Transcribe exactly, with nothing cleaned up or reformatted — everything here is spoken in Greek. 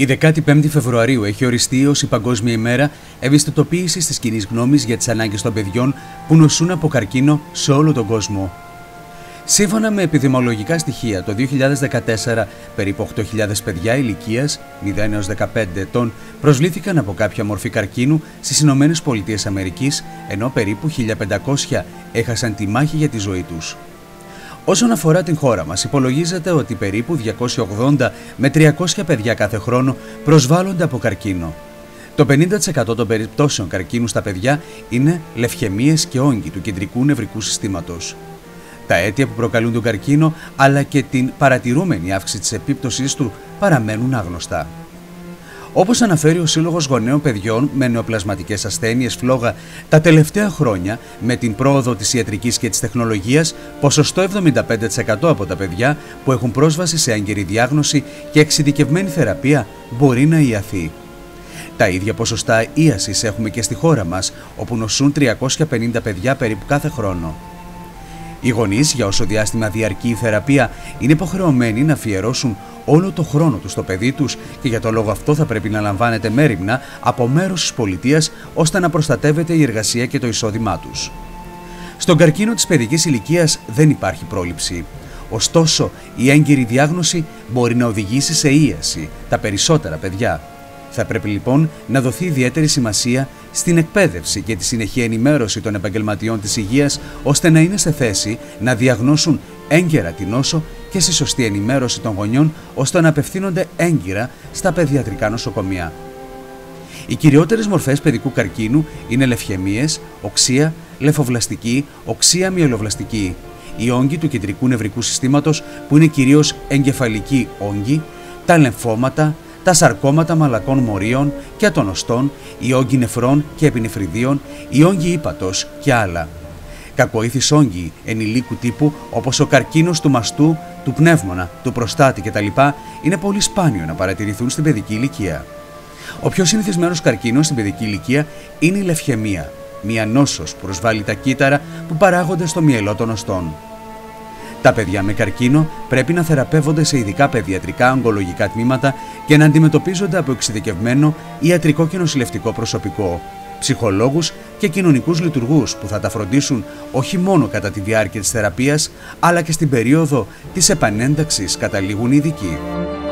Η δεκάτη πέμπτη Φεβρουαρίου έχει οριστεί ως η Παγκόσμια ημέρα ευαισθητοποίησης της κοινής γνώμης για τις ανάγκες των παιδιών που νοσούν από καρκίνο σε όλο τον κόσμο. Σύμφωνα με επιδημιολογικά στοιχεία, το δύο χιλιάδες δεκατέσσερα περίπου οκτώ χιλιάδες παιδιά ηλικίας μηδέν έως δεκαπέντε ετών προσβλήθηκαν από κάποια μορφή καρκίνου στις Ηνωμένες Πολιτείες Αμερικής, ενώ περίπου χίλια πεντακόσια έχασαν τη μάχη για τη ζωή τους. Όσον αφορά την χώρα μας, υπολογίζεται ότι περίπου διακόσια ογδόντα με τριακόσια παιδιά κάθε χρόνο προσβάλλονται από καρκίνο. Το πενήντα τοις εκατό των περιπτώσεων καρκίνου στα παιδιά είναι λευχαιμίες και όγκοι του κεντρικού νευρικού συστήματος. Τα αίτια που προκαλούν τον καρκίνο, αλλά και την παρατηρούμενη αύξηση της επίπτωσής του παραμένουν άγνωστα. Όπως αναφέρει ο Σύλλογος Γονέων Παιδιών με Νεοπλασματικές Ασθένειες Φλόγα, τα τελευταία χρόνια, με την πρόοδο της ιατρικής και της τεχνολογίας, ποσοστό εβδομήντα πέντε τοις εκατό από τα παιδιά που έχουν πρόσβαση σε έγκαιρη διάγνωση και εξειδικευμένη θεραπεία μπορεί να ιαθεί. Τα ίδια ποσοστά ίασης έχουμε και στη χώρα μας, όπου νοσούν τριακόσια πενήντα παιδιά περίπου κάθε χρόνο. Οι γονείς, για όσο διάστημα διαρκεί η θεραπεία, είναι υποχρεωμένοι να αφιερώσουν όλο το χρόνο τους στο παιδί τους και για το λόγο αυτό θα πρέπει να λαμβάνεται μέριμνα από μέρος της πολιτείας ώστε να προστατεύεται η εργασία και το εισόδημά τους. Στον καρκίνο της παιδικής ηλικίας δεν υπάρχει πρόληψη. Ωστόσο, η έγκαιρη διάγνωση μπορεί να οδηγήσει σε ίαση τα περισσότερα παιδιά. Θα πρέπει λοιπόν να δοθεί ιδιαίτερη σημασία στην εκπαίδευση και τη συνεχή ενημέρωση των επαγγελματιών της υγείας, ώστε να είναι σε θέση να διαγνώσουν έγκαιρα την νόσο και στη σωστή ενημέρωση των γονιών, ώστε να απευθύνονται έγκυρα στα παιδιατρικά νοσοκομεία. Οι κυριότερες μορφές παιδικού καρκίνου είναι λευχαιμίες, οξεία, λεφοβλαστική, οξεία μυελοβλαστική, οι όγκοι του κεντρικού νευρικού συστήματος που είναι κυρίως εγκεφαλικοί όγκοι, τα λεμφώματα, τα σαρκώματα μαλακών μορίων και των οστών, οι όγκοι νεφρών και επινεφριδίων, οι όγκοι ύπατος και άλλα. Κακοήθεις όγκοι ενηλίκου τύπου όπως ο καρκίνος του μαστού, του πνεύμονα, του προστάτη κτλ. Είναι πολύ σπάνιο να παρατηρηθούν στην παιδική ηλικία. Ο πιο συνηθισμένος καρκίνος στην παιδική ηλικία είναι η λευχαιμία, μια νόσος που προσβάλλει τα κύτταρα που παράγονται στο μυελό των οστών. Τα παιδιά με καρκίνο πρέπει να θεραπεύονται σε ειδικά παιδιατρικά ογκολογικά τμήματα και να αντιμετωπίζονται από εξειδικευμένο ιατρικό και νοσηλευτικό προσωπικό, ψυχολόγους και κοινωνικούς λειτουργούς που θα τα φροντίσουν όχι μόνο κατά τη διάρκεια της θεραπείας, αλλά και στην περίοδο της επανένταξης, καταλήγουν οι ειδικοί.